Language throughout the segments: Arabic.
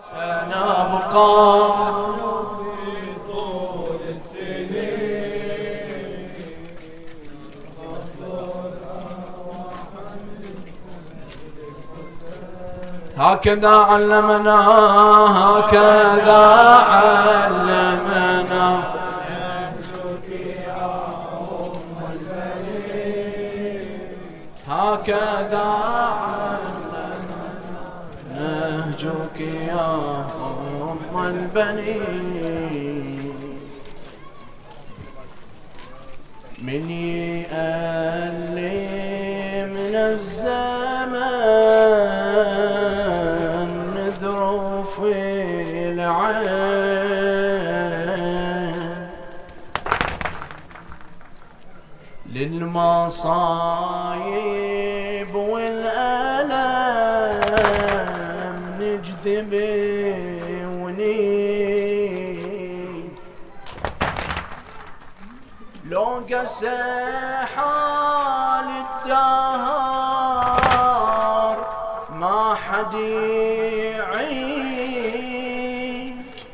سنبقى هكذا علمنا هكذا علمنا هكذا علمنا نهجك يا أم البنين من يألم من الزمان نذر في العين للمصايب والألم نجذب ونين لو قسى حال الدهر ما حد يعين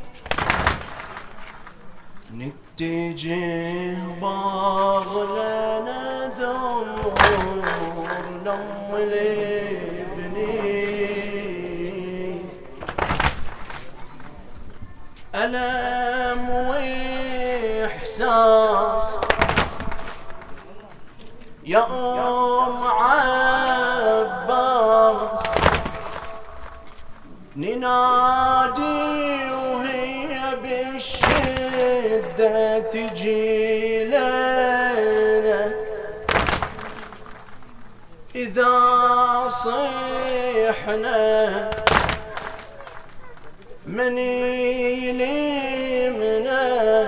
نتجه باغلنا دور لم الابني ألم وإحساس يا أم عباس ننادي وهي بالشدة تجي لنا إذا صيحنا من يلمنا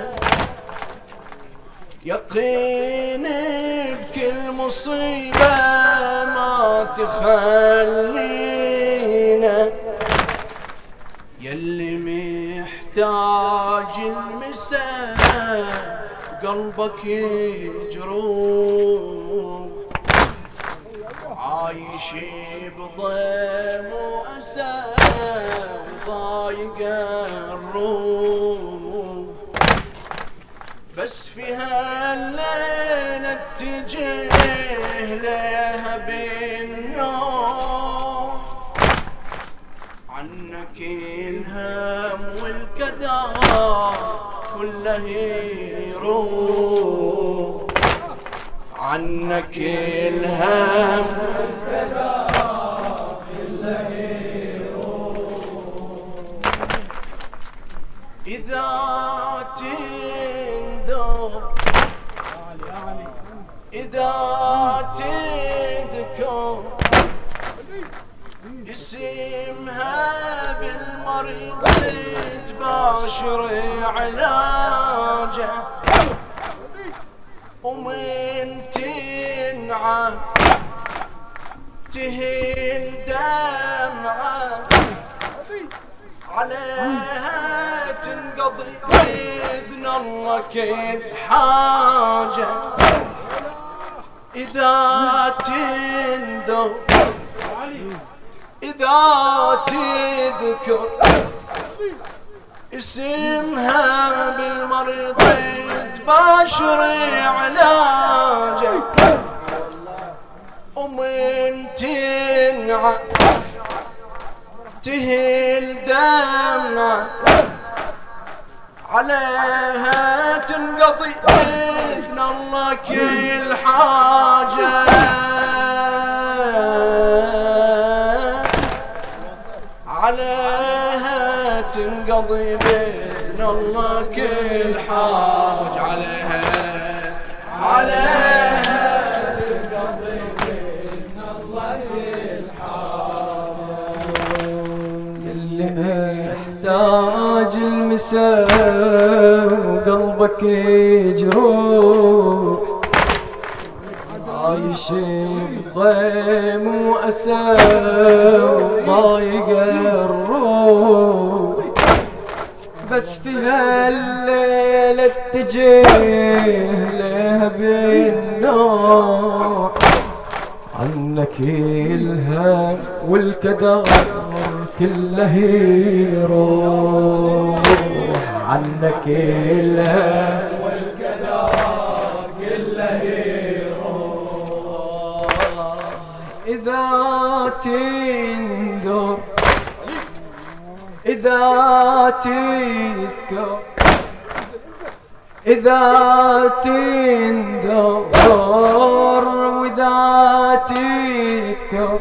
يقين بكل مصيبة ما تخلينا يلي محتاج المساء قلبك يجروح عايش بضيم وأسى وضايق الروح بس في هالليلة اتجه لها بالنور عنك الهم والكدر كله يروح عنك الهم والكدر كله يروح إذا تندر إذا تذكر اسمها بالمريض تباشر علاجه ومن تنعى تهل دمعه عليها تنقضي بإذن الله كل حاجة إذا تندر إذا تذكر اسمها بالمريض تباشر علاجه ومن تنعى تهل دمعه عليها تنقضي بإذن الله كل حاجة عليها تنقضي بإذن الله كل حاجة عليها تنقضي بإذن الله كل حاجة اللي محتاج المساء وقلبك يجروح عايش بضيم وأسى وضايق الروح بس في هالليلة اتجه له بالنوع عنك الهم والكدر كله يروح عنك كله والقدر كله يروح. إذا تنذر إذا تذكر إذا تنذر وإذا تذكر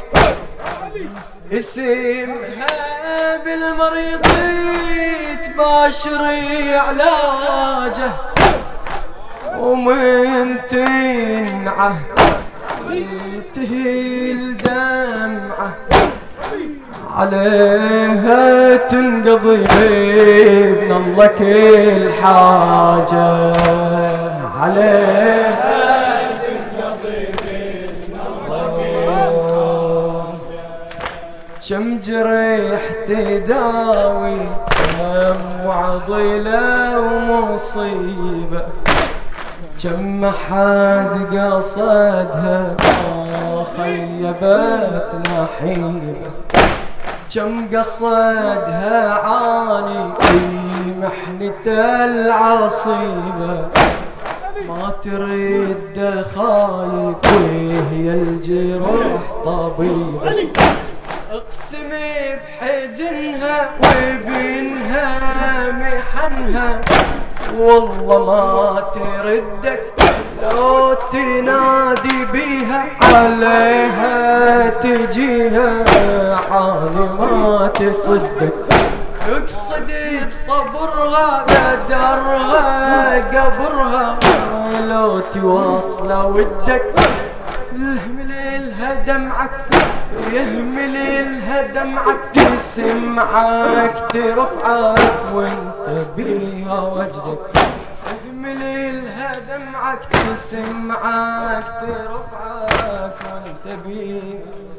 اسمها بالمريض تباشر علاجه، ومن تنعه تنتهي الدمعه عليها تنقضي بإذن الله كل حاجة، عليها تنقضي بإذن الله كل حاجة. كم جريح تداوي كم وعضلة ومصيبة، كم حد قصدها خيبت نحيبة، كم قصدها عاني في محنة العصيبة، ما ترد خايب وهي الجروح طبيبة، اقسمي بحزنها وبينها محنها، والله ما تردك لو تنادي بيها، عليها تجيها حالي ما تصدق، اقصدي بصبرها قدرها قبرها، لو تواصل ودك يهمل لها دمعك يهمل لها دمعك، تسمعك ترفعك وانت بيها وجدك، يهمل لها دمعك تسمعك ترفعك وانت بيها.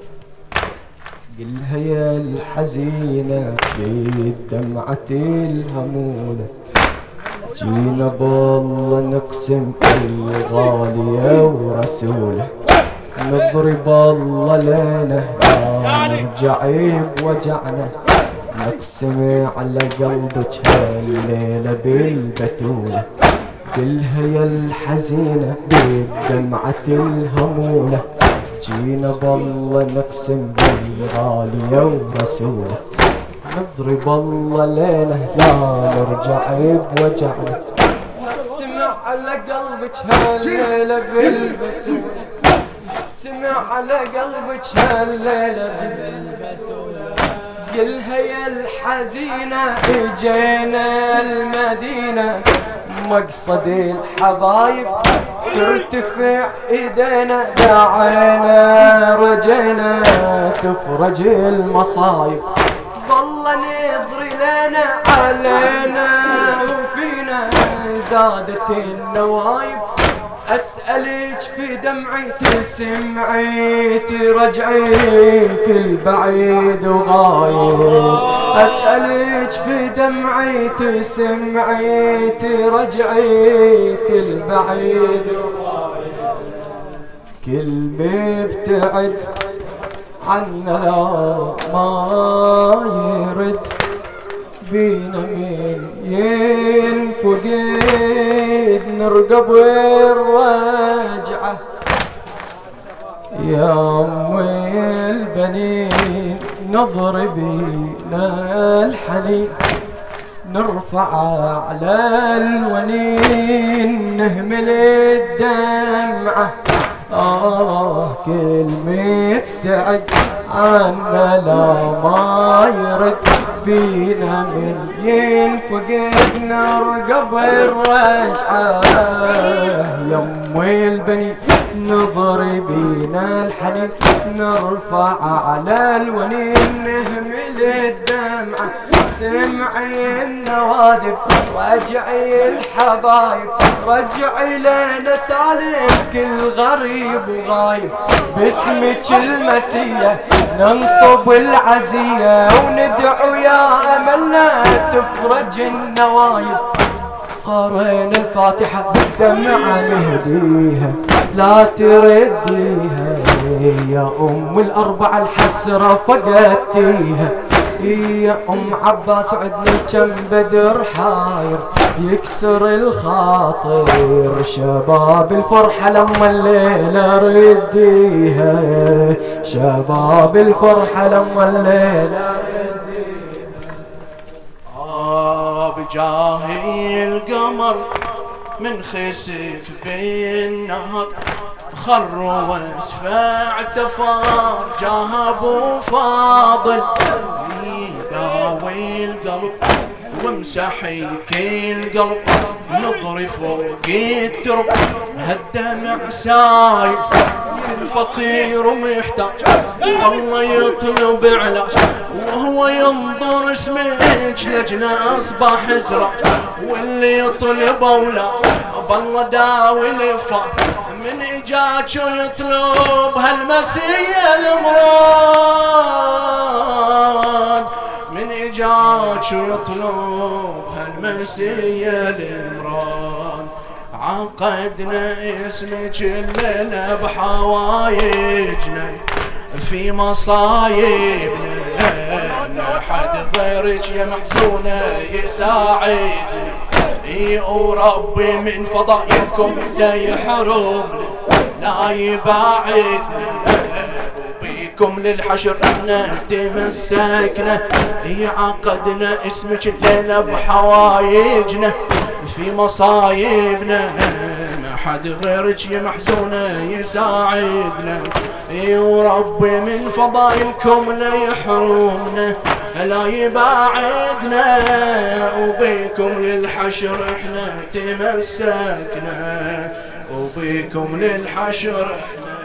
قلها يا الحزينة في دمعة الهمولة، جينا بالله نقسم الغالية ورسوله، نضرب الله لنا نرجع بوجعنا، نقسم على قلبك هالليلة بالبتولة، قلها يا الحزينة بدمعة الهمولة، جينا بالله نقسم بالغالية ورسوله، نضرب الله ليله لا نرجع بوجعنا، نقسم على قلبك هالليلة بالبتولة، نقسم على قلبك هالليلة بالبتولة، قلها يا الحزينة اجينا المدينة، مقصد الحبايب ترتفع ايدينا، دعينا رجينا تفرج المصايب، والله نظري لنا علينا وفينا زادت النوايب، أسألك في دمعي تسمعي ترجعي كل بعيد وغايب، أسألك في دمعي تسمعي ترجعي كل بعيد وغايب، كل مبتعد عنا لا ما يرد، بينا من ينفقد نرقب الرجعة، يا أم البنين نظر بينا الحنين، نرفع على الونين نهمل الدمعة، كل مبتعد عنا لا ما يرد، بينا من ينفقد نرقب الرجعة، يا أم البنين نظر بينا الحنين، نرفع على الونين نهمل الدمعة، سمعي النوادب رجعي الحبايب، رجعي لنا سالم كل غريب وغايب، باسمك المسية ننصب العزية، وندعو يا أملنا تفرج النوايب، قرينا الفاتحة بالدمعة نهديها لا ترديها، يا أم الأربعة الحسرة فقدتيها، يا ام عباس عدنا كم بدر حاير يكسر الخاطر، شباب الفرحة لما الليلة رديها، شباب الفرحة لما الليلة رديها. بجاهي القمر من خسف بالنهر، خر واسفع تفار جاه ابو فاضل، يداوي القلب ومسحيك القلب، نظري فوق الترب هالدمع سايل، الفقير محتاج والله يطلب علاج، وهو ينظر اسمك لجنا اصبح ازرق، واللي يطلب اولاد بالله داوي الفار، من اجاك ويطلب هالمسيه المراد، من اجاك ويطلب هالمسيه المراد، عقدنا اسمك الليله بحوايجنا في مصايبنا، حد غيرك يا محزونه يساعدنا، وربي من فضائلكم لا يحرمنا لا يباعدنا، وبيكم للحشر احنا تمسكنا، عقدنا اسمك الليله بحوايجنا في مصايبنا، ما حد غيرك يا محزونه يساعدنا، وربي من فضائلكم لا يحرمنا لا يباعدنا، وبيكم للحشر احنا تمسكنا، وبيكم للحشر احنا